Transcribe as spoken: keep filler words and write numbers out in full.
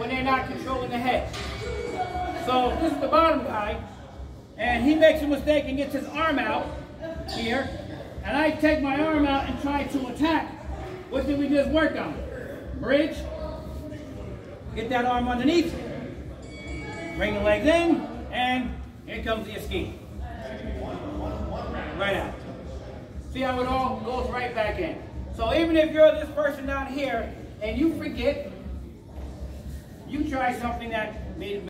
when they're not controlling the head. So this is the bottom guy, and he makes a mistake and gets his arm out here, and I take my arm out and try to attack. What did we just work on? Bridge, get that arm underneath, bring the legs in, and here comes the escape. Right out. See how it all goes right back in. So even if you're this person down here and you forget, you try something that made